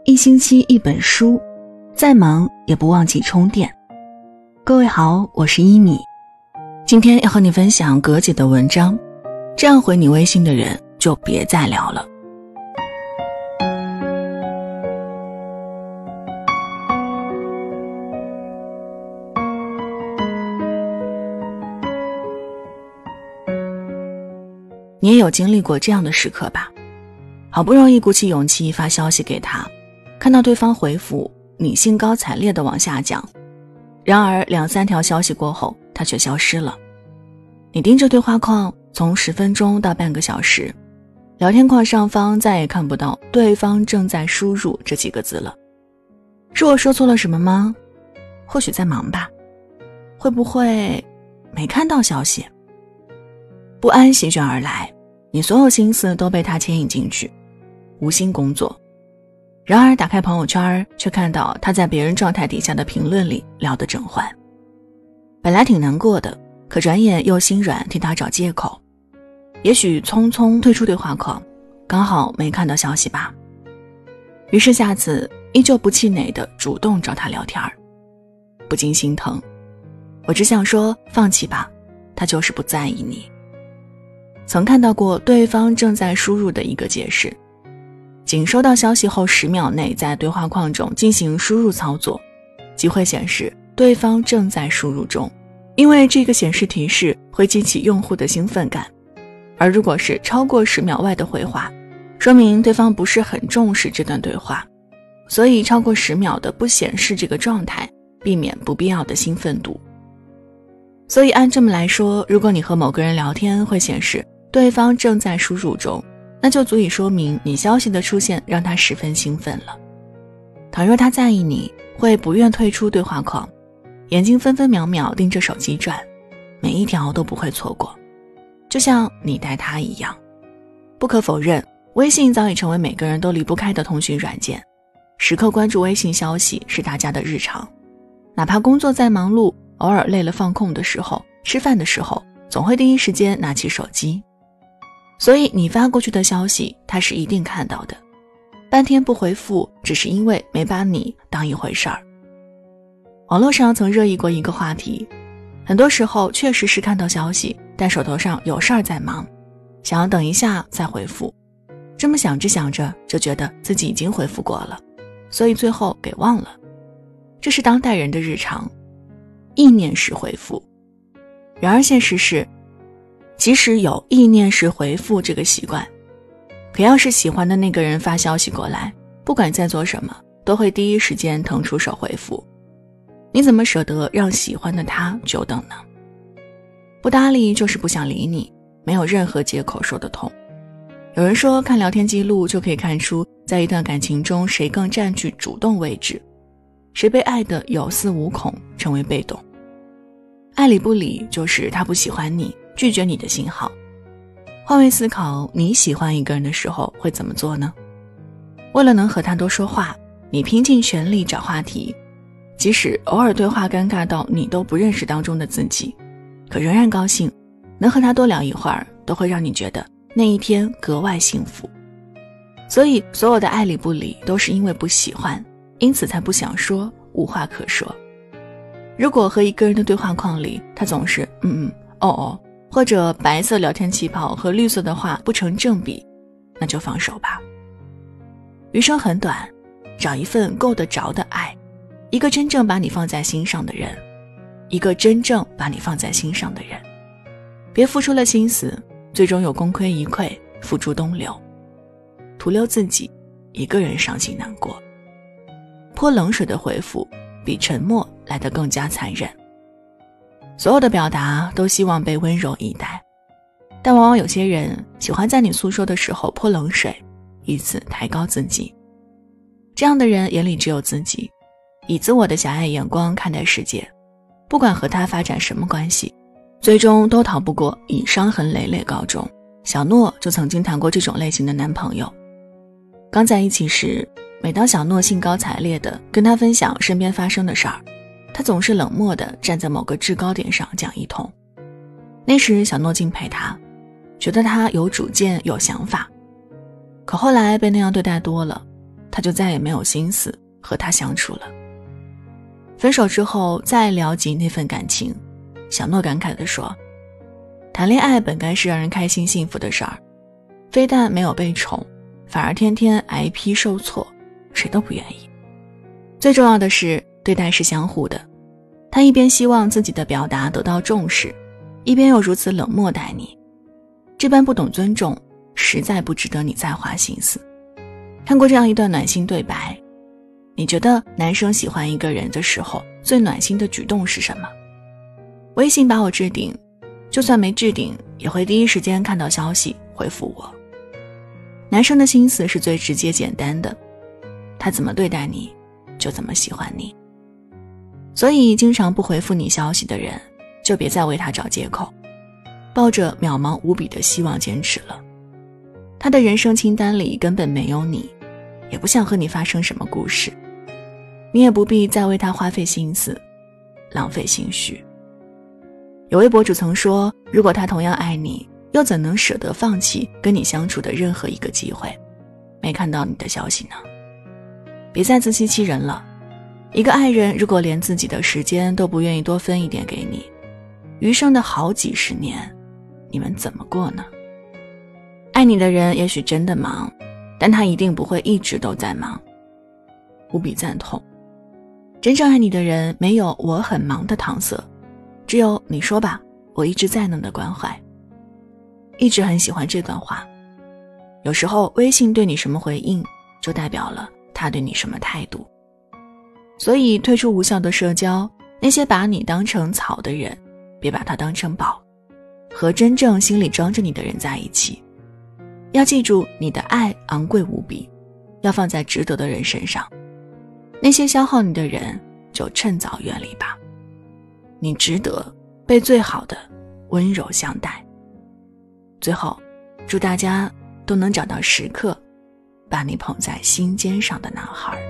一星期一本书，再忙也不忘记充电。各位好，我是一米，今天要和你分享葛姐的文章，这样回你微信的人就别再聊了。你也有经历过这样的时刻吧？好不容易鼓起勇气发消息给他，看到对方回复，你兴高采烈地往下讲，然而2-3条消息过后，他却消失了。你盯着对话框，从10分钟到半个小时，聊天框上方再也看不到对方正在输入这几个字了。是我说错了什么吗？或许在忙吧？会不会没看到消息？不安席卷而来，你所有心思都被他牵引进去，无心工作。然而打开朋友圈，却看到他在别人状态底下的评论里聊得正欢。本来挺难过的，可转眼又心软替他找借口。也许匆匆退出对话框，刚好没看到消息吧。于是下次依旧不气馁地主动找他聊天，不禁心疼。我只想说放弃吧，他就是不在意你。曾看到过对方正在输入的一个解释，仅收到消息后10秒内在对话框中进行输入操作，即会显示对方正在输入中，因为这个显示提示会激起用户的兴奋感。而如果是超过10秒外的回话，说明对方不是很重视这段对话，所以超过10秒的不显示这个状态，避免不必要的兴奋度。所以按这么来说，如果你和某个人聊天会显示对方正在输入中，那就足以说明你消息的出现让他十分兴奋了。倘若他在意你，会不愿退出对话框，眼睛分分秒秒盯着手机转，每一条都不会错过，就像你待他一样。不可否认，微信早已成为每个人都离不开的通讯软件，时刻关注微信消息是大家的日常。哪怕工作再忙碌，偶尔累了放空的时候，吃饭的时候，总会第一时间拿起手机。所以你发过去的消息他是一定看到的，半天不回复只是因为没把你当一回事儿。网络上曾热议过一个话题，很多时候确实是看到消息，但手头上有事儿在忙，想要等一下再回复，这么想着想着就觉得自己已经回复过了，所以最后给忘了。这是当代人的日常，意念式回复。然而现实是，即使有意念式回复这个习惯，可要是喜欢的那个人发消息过来，不管在做什么，都会第一时间腾出手回复。你怎么舍得让喜欢的他久等呢？不搭理就是不想理你，没有任何借口说得通。有人说看聊天记录就可以看出，在一段感情中谁更占据主动位置，谁被爱得有恃无恐，成为被动。爱理不理就是他不喜欢你，拒绝你的信号。换位思考，你喜欢一个人的时候会怎么做呢？为了能和他多说话，你拼尽全力找话题，即使偶尔对话尴尬到你都不认识当中的自己，可仍然高兴，能和他多聊一会儿，都会让你觉得那一天格外幸福。所以所有的爱理不理都是因为不喜欢，因此才不想说，无话可说。如果和一个人的对话框里，他总是哦，或者白色聊天气泡和绿色的话不成正比，那就放手吧。余生很短，找一份够得着的爱，一个真正把你放在心上的人，一个真正把你放在心上的人。别付出了心思，最终有功亏一篑，付诸东流，徒留自己一个人伤心难过。泼冷水的回复比沉默来得更加残忍。所有的表达都希望被温柔以待，但往往有些人喜欢在你诉说的时候泼冷水，以此抬高自己。这样的人眼里只有自己，以自我的狭隘眼光看待世界，不管和他发展什么关系，最终都逃不过以伤痕累累告终。小诺就曾经谈过这种类型的男朋友。刚在一起时，每当小诺兴高采烈地跟他分享身边发生的事儿，他总是冷漠地站在某个制高点上讲一通。那时小诺敬佩他，觉得他有主见有想法，可后来被那样对待多了， 他就再也没有心思和他相处了。分手之后再聊及那份感情，小诺感慨地说，谈恋爱本该是让人开心幸福的事儿，非但没有被宠，反而天天挨批受挫，谁都不愿意。最重要的是对待是相互的，他一边希望自己的表达得到重视，一边又如此冷漠待你，这般不懂尊重，实在不值得你再花心思。看过这样一段暖心对白，你觉得男生喜欢一个人的时候最暖心的举动是什么？微信把我置顶，就算没置顶也会第一时间看到消息回复我。男生的心思是最直接简单的，他怎么对待你就怎么喜欢你。所以经常不回复你消息的人，就别再为他找借口，抱着渺茫无比的希望坚持了。他的人生清单里根本没有你，也不想和你发生什么故事，你也不必再为他花费心思，浪费心绪。有位博主曾说，如果他同样爱你，又怎能舍得放弃跟你相处的任何一个机会？没看到你的消息呢。别再自欺欺人了，一个爱人如果连自己的时间都不愿意多分一点给你，余生的好几十年，你们怎么过呢？爱你的人也许真的忙，但他一定不会一直都在忙。无比赞同，真正爱你的人没有我很忙的搪塞，只有你说吧，我一直在呢的关怀。一直很喜欢这段话，有时候微信对你什么回应，就代表了他对你什么态度。所以退出无效的社交，那些把你当成草的人，别把他当成宝，和真正心里装着你的人在一起。要记住，你的爱昂贵无比，要放在值得的人身上。那些消耗你的人，就趁早远离吧。你值得被最好的温柔相待。最后，祝大家都能找到时刻把你捧在心尖上的男孩。